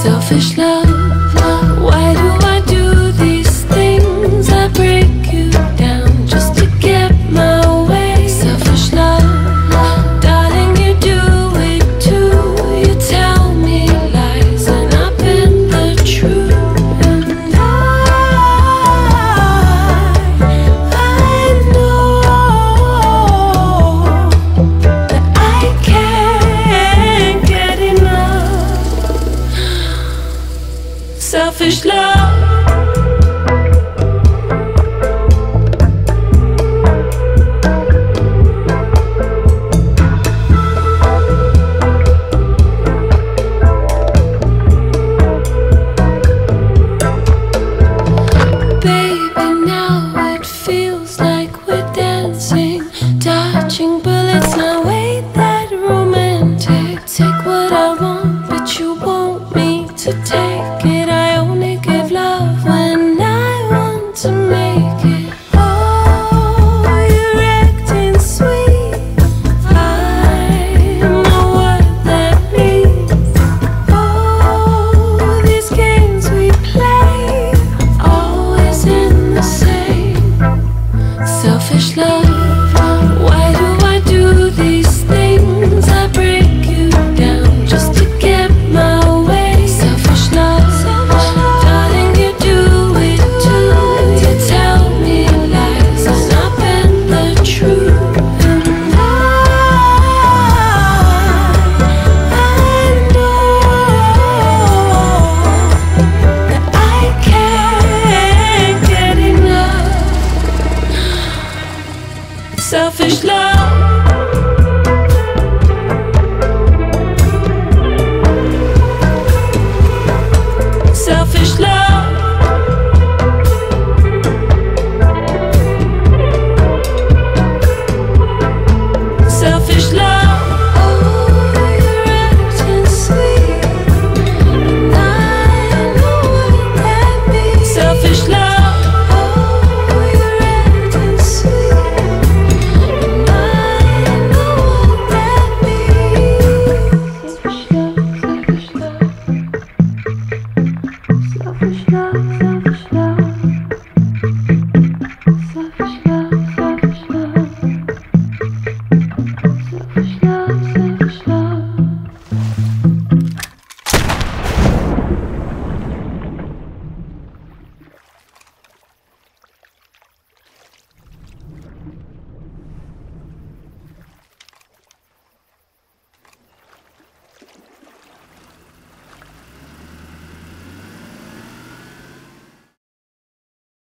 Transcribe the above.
Selfish love, why do I do these things? I break you down just to get my way. Selfish love, darling, you do it too. You tell me lies and I bend the truth. And I know that I can't get enough. Selfish love. Baby, now it feels like we're dancing, dodging bullets, now ain't that romantic? Take what I want, but you want me to take it.